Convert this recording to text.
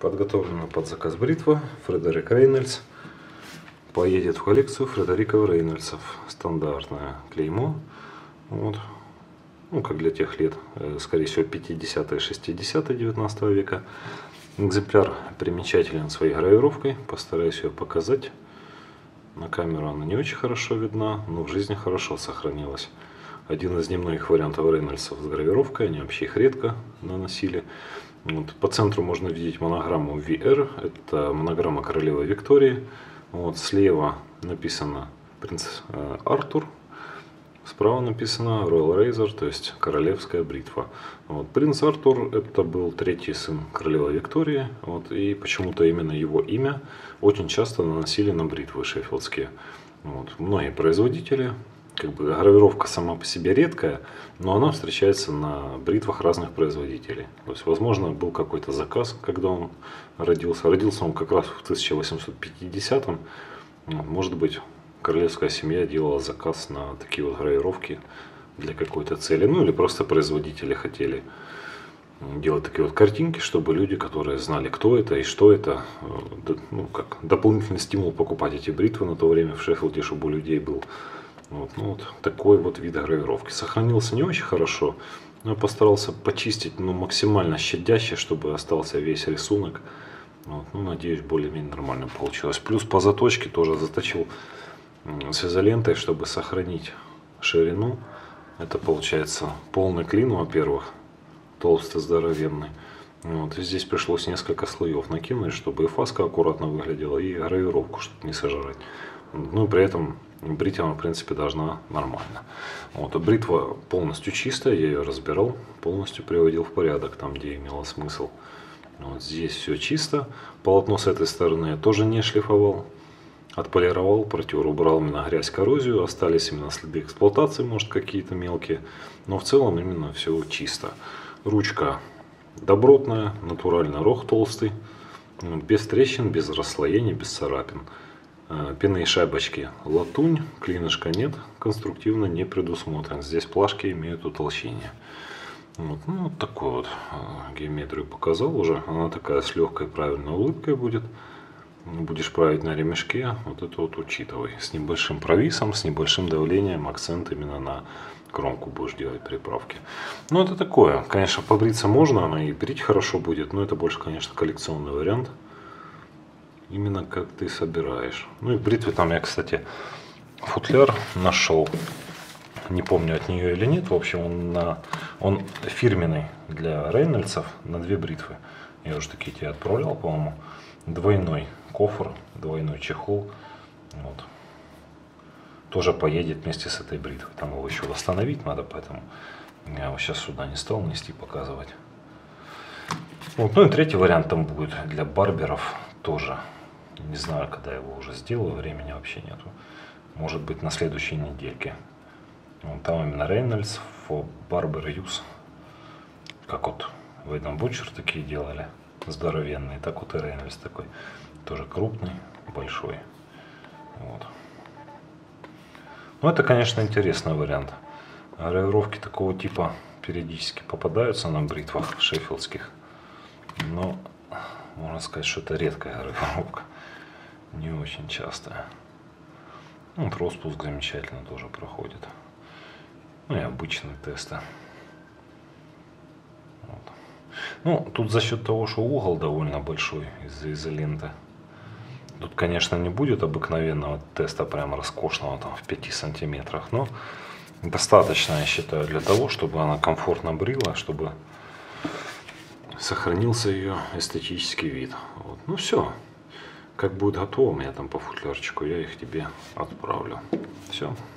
Подготовлена под заказ бритва Фредерик Рейнольдс. Поедет в коллекцию Фредериков Рейнольдсов. Стандартное клеймо. Вот. Ну, как для тех лет, скорее всего, 50-е, 60-е 19 века. Экземпляр примечателен своей гравировкой. Постараюсь ее показать. На камеру она не очень хорошо видна, но в жизни хорошо сохранилась. Один из немногих вариантов Рейнольдсов с гравировкой. Они вообще их редко наносили. Вот. По центру можно видеть монограмму VR. Это монограмма королевы Виктории. Вот. Слева написано принц Артур. Справа написано Royal Razor, то есть королевская бритва. Вот. Принц Артур это был третий сын королевы Виктории. Вот. И почему-то именно его имя очень часто наносили на бритвы шеффилдские. Вот. Многие производители. Как бы гравировка сама по себе редкая, но она встречается на бритвах разных производителей. То есть, возможно, был какой-то заказ, когда он родился. Родился он как раз в 1850-м. Может быть, королевская семья делала заказ на такие вот гравировки для какой-то цели. Ну или просто производители хотели делать такие вот картинки, чтобы люди, которые знали, кто это и что это, ну, как дополнительный стимул покупать эти бритвы на то время в Шеффилде, чтобы у людей был. Вот, ну, вот такой вот вид гравировки. Сохранился не очень хорошо, но я постарался почистить, ну, максимально щадяще, чтобы остался весь рисунок. Вот, ну, надеюсь, более-менее нормально получилось. Плюс по заточке тоже заточил с изолентой, чтобы сохранить ширину. Это получается полный клин, во-первых, толстый, здоровенный. Вот, и здесь пришлось несколько слоев накинуть, чтобы и фаска аккуратно выглядела, и гравировку, чтобы не сожрать. Ну и при этом бритва, в принципе, должна нормально. Вот, бритва полностью чистая, я ее разбирал, полностью приводил в порядок, там, где имело смысл. Вот здесь все чисто. Полотно с этой стороны я тоже не шлифовал. Отполировал, протер, убрал именно грязь, коррозию. Остались именно следы эксплуатации, может, какие-то мелкие. Но в целом именно все чисто. Ручка добротная, натуральный рог толстый. Без трещин, без расслоений, без царапин. Пены и шайбочки латунь, клинышка нет, конструктивно не предусмотрен. Здесь плашки имеют утолщение. Вот, ну, вот такую вот геометрию показал уже. Она такая с легкой правильной улыбкой будет. Будешь править на ремешке, вот это вот учитывай. С небольшим провисом, с небольшим давлением, акцент именно на кромку будешь делать приправки. Ну, это такое. Конечно, побриться можно, она и брить хорошо будет, но это больше, конечно, коллекционный вариант. Именно как ты собираешь. Ну и в бритве там я, кстати, футляр нашел. Не помню, от нее или нет. В общем, он фирменный для Рейнольдсов на две бритвы. Я уже такие тебе отправлял, по-моему. Двойной кофр, двойной чехол. Вот. Тоже поедет вместе с этой бритвой. Там его еще восстановить надо, поэтому я его сейчас сюда не стал нести, показывать. Вот. Ну и третий вариант там будет для барберов тоже. Не знаю, когда я его уже сделаю, времени вообще нету. Может быть, на следующей недельке. Вот там именно Reynolds for Barber Use. Как вот в этом Butcher такие делали. Здоровенные. Так вот и Reynolds такой. Тоже крупный, большой. Вот. Ну, это, конечно, интересный вариант. Гравировки такого типа периодически попадаются на бритвах шеффилдских. Но можно сказать, что это редкая гравировка. Не очень частая. Вот распуск замечательно тоже проходит. Ну и обычные тесты. Вот. Ну, тут за счет того, что угол довольно большой из-за изоленты. Тут, конечно, не будет обыкновенного теста, прям роскошного, там в 5 сантиметрах. Но достаточно, я считаю, для того, чтобы она комфортно брила, чтобы сохранился ее эстетический вид. Вот. Ну все. Как будет готово у меня там по футлярчику, я их тебе отправлю. Все.